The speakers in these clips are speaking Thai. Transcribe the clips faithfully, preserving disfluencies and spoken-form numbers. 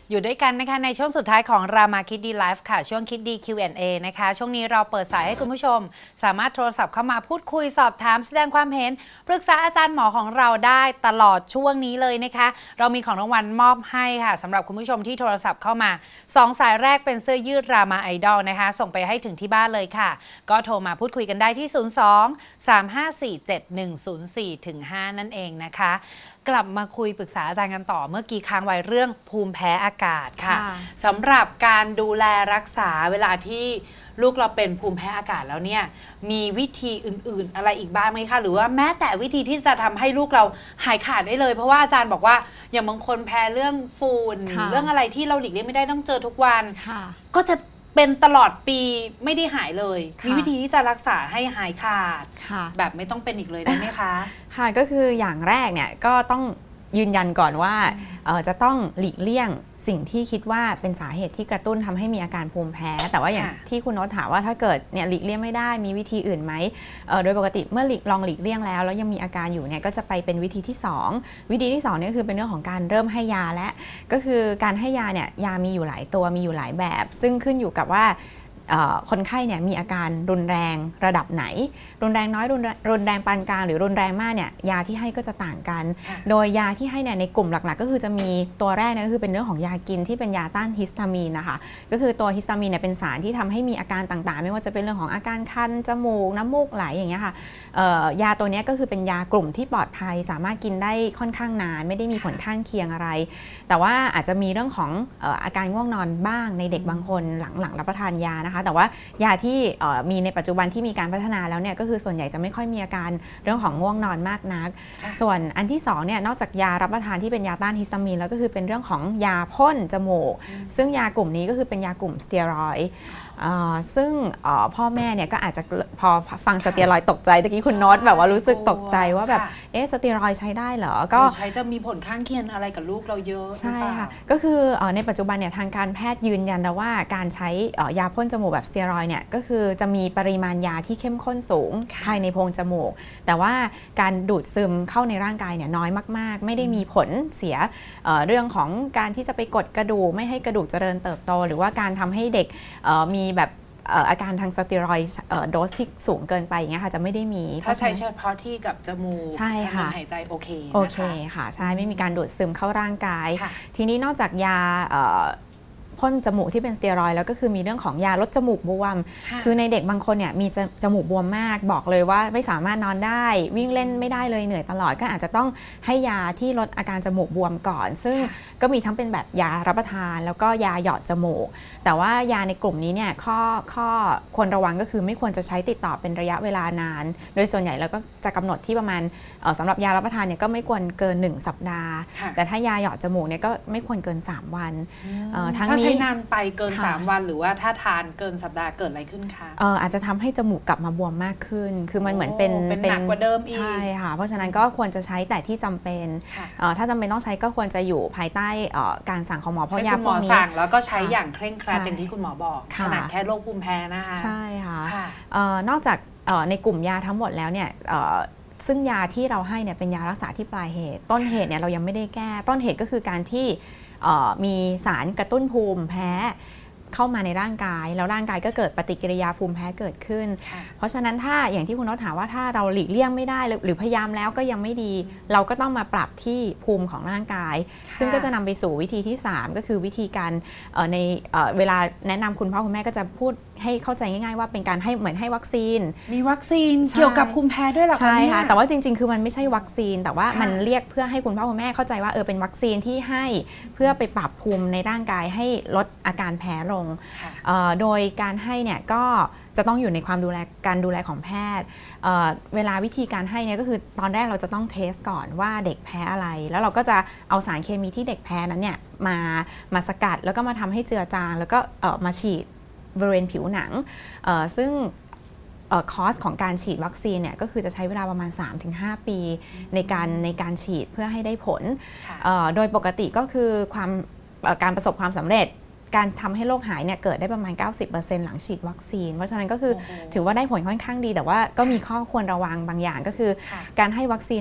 อยู่ด้วยกันนะคะในช่วงสุดท้ายของรามาคิดดีไลฟ์ค่ะช่วงคิดดี คิว แอนด์ เอ นะคะช่วงนี้เราเปิดสายให้คุณผู้ชมสามารถโทรศัพท์เข้ามาพูดคุยสอบถามแสดงความเห็นปรึกษาอาจารย์หมอของเราได้ตลอดช่วงนี้เลยนะคะเรามีของรางวัลมอบให้ค่ะสำหรับคุณผู้ชมที่โทรศัพท์เข้ามาสองสายแรกเป็นเสื้อยืดรามาไอดอลนะคะส่งไปให้ถึงที่บ้านเลยค่ะก็โทรมาพูดคุยกันได้ที่ศูนย์ สอง สาม ห้า สี่ เจ็ด หนึ่ง ศูนย์ สี่ ถึง ห้านั่นเองนะคะกลับมาคุยปรึกษาอาจารย์กันต่อเมื่อกี้ค้างไว้เรื่องภูมิแพ้อากาศค่ะสำหรับการดูแลรักษาเวลาที่ลูกเราเป็นภูมิแพ้อากาศแล้วเนี่ยมีวิธีอื่นๆอะไรอีกบ้างไหมคะหรือว่าแม้แต่วิธีที่จะทำให้ลูกเราหายขาดได้เลยเพราะว่าอาจารย์บอกว่าอย่างบางคนแพ้เรื่องฝุ่นเรื่องอะไรที่เราหลีกเลี่ยงไม่ได้ต้องเจอทุกวันก็จะเป็นตลอดปีไม่ได้หายเลยมีวิธีที่จะรักษาให้หายขาดแบบไม่ต้องเป็นอีกเลยได้ไหมคะค่ะก็คืออย่างแรกเนี่ยก็ต้องยืนยันก่อนว่าจะต้องหลีกเลี่ยงสิ่งที่คิดว่าเป็นสาเหตุที่กระตุ้นทำให้มีอาการภูมิแพ้แต่ว่าอย่างที่คุณโน้ตถามว่าถ้าเกิดเนี่ยหลีกเลี่ยงไม่ได้มีวิธีอื่นไหมโดยปกติเมื่อหลีกลองหลีกเลี่ยงแล้วแล้วยังมีอาการอยู่เนี่ยก็จะไปเป็นวิธีที่สองวิธีที่สองเนี่ยคือเป็นเรื่องของการเริ่มให้ยาและก็คือการให้ยาเนี่ยยามีอยู่หลายตัวมีอยู่หลายแบบซึ่งขึ้นอยู่กับว่าคนไข้เนี่ยมีอาการรุนแรงระดับไหนรุนแรงน้อยรุนรุนแรงปานกลางหรือรุนแรงมากเนี่ยยาที่ให้ก็จะต่างกันโดยยาที่ให้เนี่ยในกลุ่มหลักๆก็คือจะมีตัวแรกเนี่ยก็คือเป็นเรื่องของยากินที่เป็นยาต้านฮิสตามีนนะคะก็คือตัวฮิสตามีนเนี่ยเป็นสารที่ทำให้มีอาการต่างๆไม่ว่าจะเป็นเรื่องของอาการคันจมูกน้ำมูกไหลอย่างเงี้ยค่ะยาตัวนี้ก็คือเป็นยากลุ่มที่ปลอดภัยสามารถกินได้ค่อนข้างนานไม่ได้มีผลข้างเคียงอะไรแต่ว่าอาจจะมีเรื่องของอาการง่วงนอนบ้างในเด็กบางคนหลังหลังรับประทานยานะคะแต่ว่ายาที่มีในปัจจุบันที่มีการพัฒนาแล้วเนี่ยก็คือส่วนใหญ่จะไม่ค่อยมีอาการเรื่องของง่วงนอนมากนักส่วนอันที่สองเนี่ยนอกจากยารับประทานที่เป็นยาต้านฮิสตามีนแล้วก็คือเป็นเรื่องของยาพ่นจมูกซึ่งยากลุ่มนี้ก็คือเป็นยากลุ่มสเตียรอยด์ซึ่งพ่อแม่เนี่ยก็อาจจะพอฟังสเตียรอยด์ตกใจตะกี้คุณโน้ตแบบว่ารู้สึกตกใจว่าแบบเอ๊ะสเตียรอยด์ใช้ได้เหรอก็ใช้จะมีผลข้างเคียงอะไรกับลูกเราเยอะใช่ค่ะก็คือในปัจจุบันเนี่ยทางการแพทย์ยืนยันแล้วว่าการใช้ยาพ่นจมูกแบบสเตียรอยด์เนี่ยก็คือจะมีปริมาณยาที่เข้มข้นสูงภายในโพรงจมูกแต่ว่าการดูดซึมเข้าในร่างกายเนี่ยน้อยมากๆไม่ได้มีผลเสียเรื่องของการที่จะไปกดกระดูกไม่ให้กระดูกเจริญเติบโตหรือว่าการทำให้เด็กมีแบบอาการทางสเตียรอยด์โดสที่สูงเกินไปอย่างเงี้ยค่ะจะไม่ได้มีถ้าใช้เฉพาะที่กับจมูกใช่ค่ะหายใจโอเคโอเคค่ะใช่ไม่มีการดูดซึมเข้าร่างกายทีนี้นอกจากยาพ่นจมูกที่เป็นสเตียรอยด์แล้วก็คือมีเรื่องของยาลดจมูกบวมคือในเด็กบางคนเนี่ยมีจมูกบวมมากบอกเลยว่าไม่สามารถนอนได้วิ่งเล่นไม่ได้เลยเหนื่อยตลอดก็อาจจะต้องให้ยาที่ลดอาการจมูกบวมก่อนซึ่งก็มีทั้งเป็นแบบยารับประทานแล้วก็ยาหยอดจมูกแต่ว่ายาในกลุ่มนี้เนี่ยข้อข้อควรระวังก็คือไม่ควรจะใช้ติดต่อเป็นระยะเวลานานโดยส่วนใหญ่แล้วก็จะกำหนดที่ประมาณสำหรับยารับประทานเนี่ยก็ไม่ควรเกินหนึ่งสัปดาห์แต่ถ้ายาหยอดจมูกเนี่ยก็ไม่ควรเกินสามวันทั้งนี้ใช้นานไปเกินสามวันหรือว่าถ้าทานเกินสัปดาห์เกิดอะไรขึ้นคะเอออาจจะทำให้จมูกกลับมาบวมมากขึ้นคือมันเหมือนเป็นเป็นหนักกว่าเดิมอีกใช่ค่ะเพราะฉะนั้นก็ควรจะใช้แต่ที่จำเป็นถ้าจำเป็นต้องใช้ก็ควรจะอยู่ภายใต้การสั่งของหมอเพราะยาพวกนี้สั่งแล้วก็ใช้อย่างเคร่งครัดอย่างที่คุณหมอบอกขนาดแค่โรคภูมิแพ้นะคะใช่ค่ะนอกจากในกลุ่มยาทั้งหมดแล้วเนี่ยซึ่งยาที่เราให้เนี่ยเป็นยารักษาที่ปลายเหตุต้นเหตุเนี่ยเรายังไม่ได้แก้ต้นเหตุก็คือการที่มีสารกระตุ้นภูมิแพ้เข้ามาในร่างกายแล้วร่างกายก็เกิดปฏิกิริยาภูมิแพ้เกิดขึ้นเพราะฉะนั้นถ้าอย่างที่คุณโน้ตถามว่าถ้าเราหลีกเลี่ยงไม่ได้หรือพยายามแล้วก็ยังไม่ดีเราก็ต้องมาปรับที่ภูมิของร่างกายซึ่งก็จะนำไปสู่วิธีที่สามก็คือวิธีการในเวลาแนะนำคุณพ่อคุณแม่ก็จะพูดให้เข้าใจง่ายๆว่าเป็นการให้เหมือนให้วัคซีนมีวัคซีนเกี่ยวกับภูมิแพ้ด้วยหรอคะใช่ค่ะแต่ว่าจริงๆคือมันไม่ใช่วัคซีนแต่ว่ามันเรียกเพื่อให้คุณพ่อคุณแม่เข้าใจว่าเออเป็นวัคซีนที่ให้เพื่อไปปรับภูมิในร่างกายให้ลดอาการแพ้ลงโดยการให้เนี่ยก็จะต้องอยู่ในความดูแลการดูแลของแพทย์ เ, เวลาวิธีการให้เนี่ยก็คือตอนแรกเราจะต้องเทสก่อนว่าเด็กแพ้อะไรแล้วเราก็จะเอาสารเคมีที่เด็กแพ้นั้นเนี่ยมามาสกัดแล้วก็มาทำให้เจือจางแล้วก็มาฉีดบริเวณผิวหนังซึ่งคอสของการฉีดวัคซีนเนี่ยก็คือจะใช้เวลาประมาณ สามถึงห้า ปีในการในการฉีดเพื่อให้ได้ผลโดยปกติก็คือความการประสบความสำเร็จการทำให้โรคหายเนี่ยเกิดได้ประมาณ เก้าสิบเปอร์เซ็นต์ หลังฉีดวัคซีนเพราะฉะนั้นก็คือถือว่าได้ผลค่อนข้างดีแต่ว่าก็มีข้อควรระวังบางอย่างก็คือการให้วัคซีนเนี่ย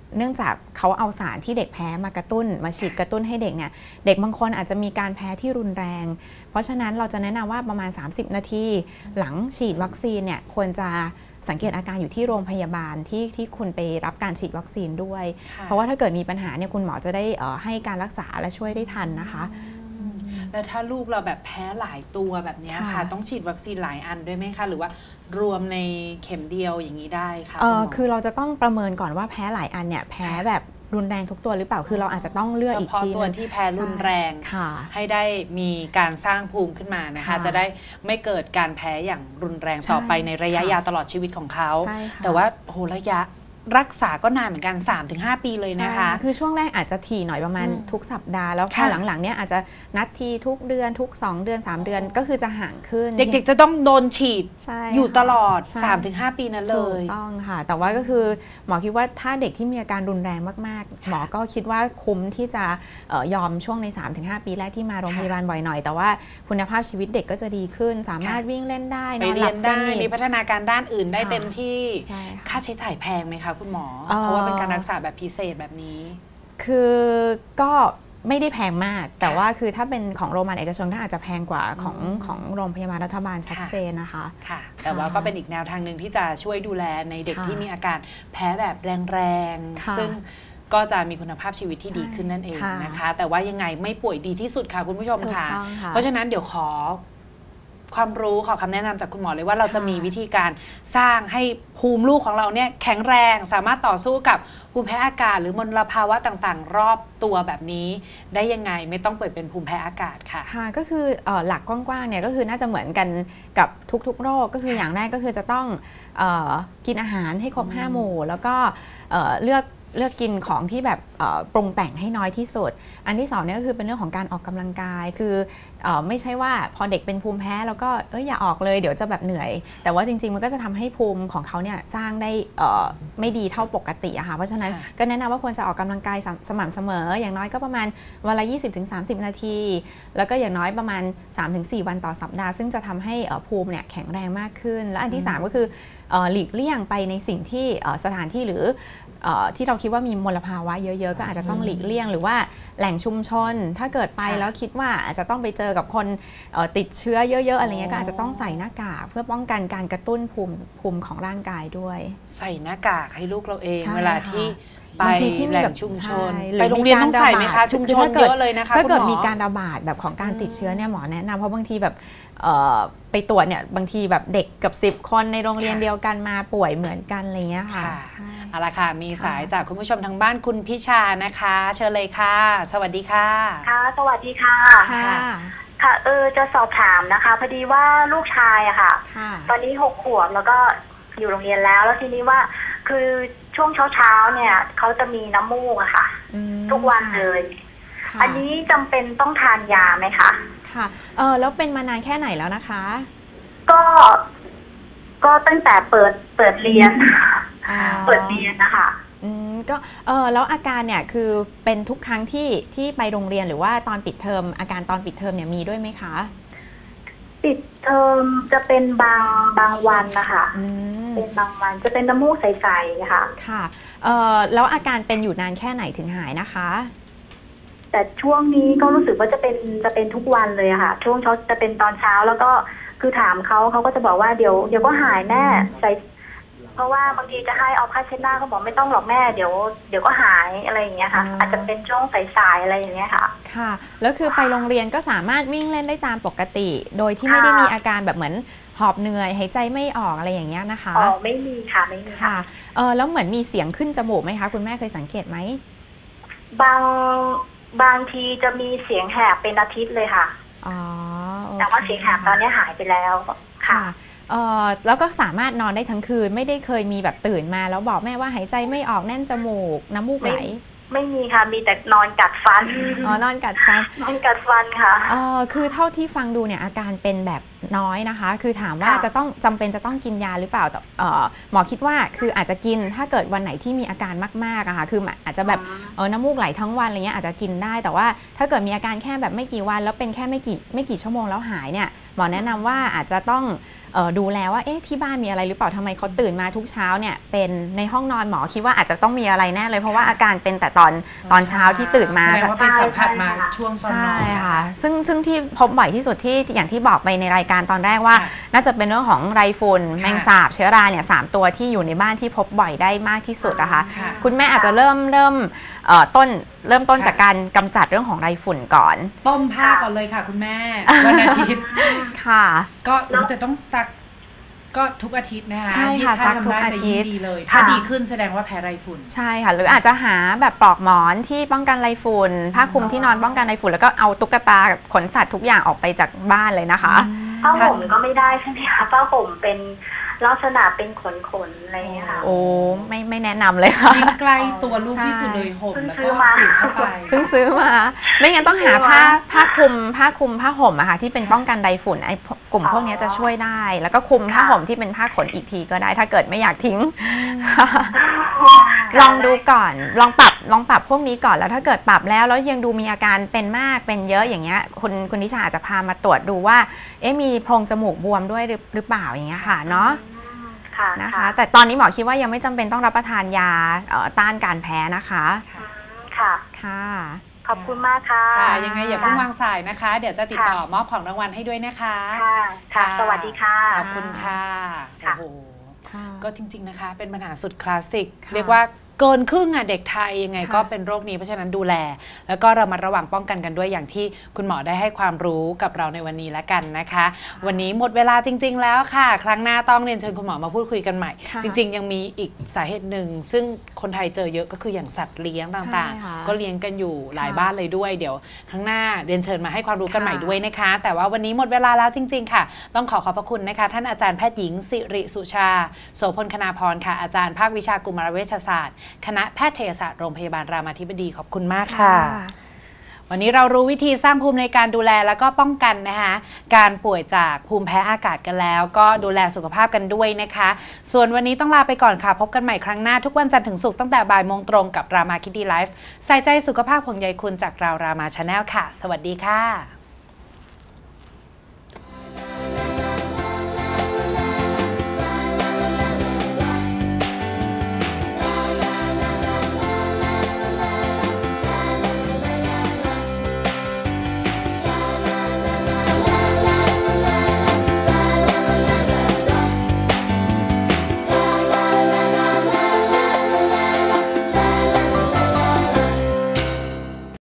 เนื่องจากเขาเอาสารที่เด็กแพ้มากระตุ้นมาฉีดกระตุ้นให้เด็กเนี่ยเด็กบางคนอาจจะมีการแพ้ที่รุนแรงเพราะฉะนั้นเราจะแนะนำว่าประมาณสามสิบนาทีหลังฉีดวัคซีนเนี่ยควรจะสังเกตอาการอยู่ที่โรงพยาบาลที่ที่คุณไปรับการฉีดวัคซีนด้วยเพราะว่าถ้าเกิดมีปัญหาเนี่ยคุณหมอจะได้ให้การรักษาและช่วยได้ทันนะคะแล้วถ้าลูกเราแบบแพ้หลายตัวแบบนี้ค่ะต้องฉีดวัคซีนหลายอันด้วยไหมคะหรือว่ารวมในเข็มเดียวอย่างนี้ได้คะเออคือเราจะต้องประเมินก่อนว่าแพ้หลายอันเนี่ยแพ้แบบรุนแรงทุกตัวหรือเปล่าคือเราอาจจะต้องเลือกอีกทีเฉพาะตัวที่แพ้รุนแรงให้ได้มีการสร้างภูมิขึ้นมานะคะจะได้ไม่เกิดการแพ้อย่างรุนแรงต่อไปในระยะยาวตลอดชีวิตของเขาแต่ว่าโหระยะรักษาก็นานเหมือนกัน สามถึงห้า ปีเลยนะคะคือช่วงแรกอาจจะถี่หน่อยประมาณทุกสัปดาห์แล้วพอหลังๆเนี่ยอาจจะนัดทีทุกเดือนทุกสองเดือนสามเดือนก็คือจะห่างขึ้นเด็กๆจะต้องโดนฉีดอยู่ตลอด สามถึงห้า ปีนั้นเลยถูกต้องค่ะแต่ว่าก็คือหมอคิดว่าถ้าเด็กที่มีอาการรุนแรงมากๆหมอก็คิดว่าคุ้มที่จะยอมช่วงใน สามถึงห้า ปีแรกที่มาโรงพยาบาลบ่อยหน่อยแต่ว่าคุณภาพชีวิตเด็กก็จะดีขึ้นสามารถวิ่งเล่นได้นอนหลับสนิทมีพัฒนาการด้านอื่นได้เต็มที่ค่าใช้จ่ายแพงไหมคะคุณหมอเพราะว่าเป็นการรักษาแบบพิเศษแบบนี้คือก็ไม่ได้แพงมากแต่ว่าคือถ้าเป็นของโรงพยาบาลเอกชนก็อาจจะแพงกว่าของของโรงพยาบาลรัฐบาลชัดเจนนะคะค่ะแต่ว่าก็เป็นอีกแนวทางหนึ่งที่จะช่วยดูแลในเด็กที่มีอาการแพ้แบบแรงๆซึ่งก็จะมีคุณภาพชีวิตที่ดีขึ้นนั่นเองนะคะแต่ว่ายังไงไม่ป่วยดีที่สุดค่ะคุณผู้ชมค่ะเพราะฉะนั้นเดี๋ยวขอความรู้ขอคำแนะนำจากคุณหมอเลยว่าเราจะมีวิธีการสร้างให้ภูมิลูกของเราเนี่ยแข็งแรงสามารถต่อสู้กับภูมิแพ้อากาศหรือมลภาวะต่างๆรอบตัวแบบนี้ได้ยังไงไม่ต้องเปิดเป็นภูมิแพ้อากาศค่ะค่ะก็คือหลักกว้างๆเนี่ยก็คือน่าจะเหมือนกันกับทุกๆโรคก็คืออย่างแรกก็คือจะต้องเอ่อกินอาหารให้ครบห้าหมู่แล้วก็เอ่อเลือกเลือกกินของที่แบบปรุงแต่งให้น้อยที่สุดอันที่สองเนี่ยก็คือเป็นเรื่องของการออกกำลังกายคือเอไม่ใช่ว่าพอเด็กเป็นภูมิแพ้แล้วก็เอ้ยอย่าออกเลยเดี๋ยวจะแบบเหนื่อยแต่ว่าจริงๆมันก็จะทำให้ภูมิของเขาเนี่ยสร้างได้ไม่ดีเท่าปกติอะค่ะเพราะฉะนั้นก็แนะนำว่าควรจะออกกำลังกายสม่ำเสมออย่างน้อยก็ประมาณวันละ ยี่สิบถึงสามสิบ นาทีแล้วก็อย่างน้อยประมาณ สามถึงสี่ วันต่อสัปดาห์ซึ่งจะทำให้ภูมิเนี่ยแข็งแรงมากขึ้นและอันที่สามก็คือหลีกเลี่ยงไปในสิ่งที่สถานที่หรือที่เราคิดว่ามีมลภาวะเยอะๆก็อาจจะต้องหลีกเลี่ยงหรือว่าแหล่งชุมชนถ้าเกิดไปแล้วคิดว่าอาจจะต้องไปเจอกับคนติดเชื้อเยอะๆอะไรเงี้ยก็อาจจะต้องใส่หน้ากากเพื่อป้องกันการกระตุ้นภูมิภูมิของร่างกายด้วยใส่หน้ากากให้ลูกเราเองเวลาที่ไปแหล่งชุมชนไปโรงเรียนต้องใส่ไหมคะชุมชนเยอะเลยนะคะถ้าเกิดมีการระบาดแบบของการติดเชื้อเนี่ยหมอแนะนำเพราะบางทีแบบไปตรวจเนี่ยบางทีแบบเด็กกับสิบคนในโรงเรียนเดียวกันมาป่วยเหมือนกันอะไรเงี้ยค่ะเอาละค่ะมีสายจากคุณผู้ชมทางบ้านคุณพิชานะคะเชิญเลยค่ะสวัสดีค่ะค่ะสวัสดีค่ะค่ะค่ะเออจะสอบถามนะคะพอดีว่าลูกชายอะค่ะตอนนี้หกขวบแล้วก็อยู่โรงเรียนแล้วแล้วทีนี้ว่าคือช่วงเช้าๆเนี่ยเขาจะมีน้ำมูกอะค่ะทุกวันเลยอันนี้จำเป็นต้องทานยาไหมคะค่ะเออแล้วเป็นมานานแค่ไหนแล้วนะคะก็ก็ตั้งแต่เปิดเปิดเรียนเปิดเรียนนะคะอืมก็เออแล้วอาการเนี่ยคือเป็นทุกครั้งที่ที่ไปโรงเรียนหรือว่าตอนปิดเทอมอาการตอนปิดเทอมเนี่ยมีด้วยไหมคะปิดเทอมจะเป็นบางบางวันนะคะเป็นบางวันจะเป็นน้ำมูกใสๆค่ะค่ะเออแล้วอาการเป็นอยู่นานแค่ไหนถึงหายนะคะแต่ช่วงนี้ก็รู้สึกว่าจะเป็นจะเป็นทุกวันเลยค่ะช่วงเช้าจะเป็นตอนเช้าแล้วก็คือถามเขาเขาก็จะบอกว่าเดี๋ยวเดี๋ยวก็หายแน่ใส่เพราะว่าบางทีจะให้เอาผ้าเช็ดหน้าเขาบอกไม่ต้องหรอกแม่เดี๋ยวเดี๋ยวก็หายอะไรอย่างเงี้ยค่ะอาจจะเป็นช่วงสายๆอะไรอย่างเงี้ยค่ะค่ะแล้วคือไปโรงเรียนก็สามารถวิ่งเล่นได้ตามปกติโดยที่ไม่ได้มีอาการแบบเหมือนหอบเหนื่อยหายใจไม่ออกอะไรอย่างเงี้ยนะคะอ๋อไม่มีค่ะไม่มีค่ะเออแล้วเหมือนมีเสียงขึ้นจมูกไหมคะคุณแม่เคยสังเกตไหมบางบางทีจะมีเสียงแหบเป็นอาทิตย์เลยค่ะอ๋อแต่ว่าเสียงแหบตอนนี้หายไปแล้วค่ะเออแล้วก็สามารถนอนได้ทั้งคืนไม่ได้เคยมีแบบตื่นมาแล้วบอกแม่ว่าหายใจไม่ออกแน่นจมูกน้ำมูกไหลไม่มีค่ะมีแต่นอนกัดฟันอ๋อนอนกัดฟันนอนกัดฟันค่ะเออคือเท่าที่ฟังดูเนี่ยอาการเป็นแบบน้อยนะคะคือถามว่าจะต้องจำเป็นจะต้องกินยาหรือเปล่าแต่หมอคิดว่าคืออาจจะกินถ้าเกิดวันไหนที่มีอาการมากๆอะค่ะคืออาจจะแบบเออน้ำมูกไหลทั้งวันอะไรเงี้ยอาจจะกินได้แต่ว่าถ้าเกิดมีอาการแค่แบบไม่กี่วันแล้วเป็นแค่ไม่กี่ไม่กี่ชั่วโมงแล้วหายเนี่ยหมอแนะนำว่าอาจจะต้องเอ่อดูแลว่าเอ๊ะที่บ้านมีอะไรหรือเปล่าทำไมเขาตื่นมาทุกเช้าเนี่ยเป็นในห้องนอนหมอคิดว่าอาจจะต้องมีอะไรแน่เลยเพราะว่าอาการเป็นแต่ตอนตอนเช้าที่ตื่นมาแสดงว่าไปสัมผัสมาช่วงตอนนอนใช่ค่ะซึ่งซึ่งที่พบบ่อยที่สุดที่อย่างที่บอกไปในรายการตอนแรกว่าค่ะน่าจะเป็นเรื่องของไรฝุ่นค่ะแมงสาบเชื้อราเนี่ยสามตัวที่อยู่ในบ้านที่พบบ่อยได้มากที่สุดนะคะค่ะคุณแม่อาจจะเริ่มเริ่มเอ่อต้นเริ่มต้นค่ะจากการกำจัดเรื่องของไรฝุ่นก่อนต้มผ้าก่อนเลยค่ะคุณแม่วันอาทิตย์ค่ะก็รู้แต่ต้องซักก็ทุกอาทิตย์นะคะใช่ค่ะถ้าซักทุกทำได้อาจะทิยิ่ตงย์ดีเลย ถ้าดีขึ้นแสดงว่าแพ้ไรฝุ่นใช่ค่ะหรืออาจจะหาแบบปลอกหมอนที่ป้องกันไรฝุ่นผ้าคลุมที่นอนป้องกันไรฝุ่นแล้วก็เอาตุ๊กตาขนสัตว์ทุกอย่างออกไปจากบ้านเลยนะคะผ้าห่มก็ไม่ได้ใช่ไหมคะผ้าห่มเป็นลักษณะเป็นขนขนๆอะไรอย่างเงี้ยค่ะโอ้ไม่ไม่แนะนำเลยค่ะยิ่งใกล้ตัวลูกที่สุดเลยห่มเพิ่งแล้วซื้ก็อมาสูดเข้าไปเพิ่งซื้อมา ไม่งั้นต้องหาผ้าผ้าคลุมผ้าคลุมผ้าห่มอะค่ะที่เป็นป้องกันไรฝุ่นไอ้กลุ่มพวกนี้จะช่วยได้ แล้วก็คลุมผ้าห่มที่เป็นผ้าขนอีกทีก็ได้ถ้าเกิดไม่อยากทิ้ง ลองดูก่อนลองปรับลองปรับพวกนี้ก่อนแล้วถ้าเกิดปรับแล้วแล้วยังดูมีอาการเป็นมากเป็นเยอะอย่างเงี้ยคุณคุณนิชาอาจจะพามาตรวจดูว่าเอ๊ะมีโพรงจมูกบวมด้วยหรือหรือเปล่าอย่างเงี้ยค่ะเนาะค่ะนะคะ แต่ตอนนี้หมอคิดว่ายังไม่จำเป็นต้องรับประทานยาเอ่อต้านการแพ้นะคะอืมค่ะค่ะขอบคุณมากค่ะค่ะยังไงอย่าเพิ่งวางสายนะคะ เดี๋ยวจะติดต่อมอบของรางวัลให้ด้วยนะคะค่ะค่ะ สวัสดีค่ะขอบคุณค่ะค่ะโอ้โหค่ะก็จริงๆนะคะ เป็นปัญหาสุดคลาสสิกค่ะเรียกว่าเกินครึ่งอ่ะเด็กไทยยังไงค่ะก็เป็นโรคนี้เพราะฉะนั้นดูแล แล้วก็ระมัดระวังป้องกันกันด้วยอย่างที่คุณหมอได้ให้ความรู้กับเราในวันนี้แล้วกันนะคะ วันนี้หมดเวลาจริง ๆ แล้วค่ะ ครั้งหน้าต้องเรียนเชิญคุณหมอมาพูดคุยกันใหม่ค่ะจริง ๆ ยังมีอีกสาเหตุหนึ่ง ซึ่งคนไทยเจอเยอะก็คืออย่างสัตว์เลี้ยงต่างใช่ค่ะๆ ก็เลี้ยงกันอยู่หลายค่ะบ้านเลยด้วยเดี๋ยวครั้งหน้าเรียนเชิญมาให้ความรู้กันค่ะใหม่ด้วยนะคะ แต่ว่าวันนี้หมดเวลาแล้วจริง ๆ ค่ะ ต้องขอขอบพระคุณนะคะ ท่านอาจารย์แพทย์หญิงสิริสุชาโสพลคณาพรค่ะอาจารย์ภาควิชากุมารเวชศาสตร์คณะแพทยศาสตร์โรงพยาบาลรามาธิบดีขอบคุณมากค่ะ วันนี้เรารู้วิธีสร้างภูมิในการดูแลแล้วก็ป้องกันนะคะการป่วยจากภูมิแพ้อากาศกันแล้ว ก็ดูแลสุขภาพกันด้วยนะคะ ส่วนวันนี้ต้องลาไปก่อนค่ะ พบกันใหม่ครั้งหน้าทุกวันจันทร์ถึงศุกร์ตั้งแต่บ่ายโมงตรงกับรามาคิดดีไลฟ์ใส่ใจสุขภาพห่วงใยคุณจากเรารามาชาแนลค่ะ สวัสดีค่ะ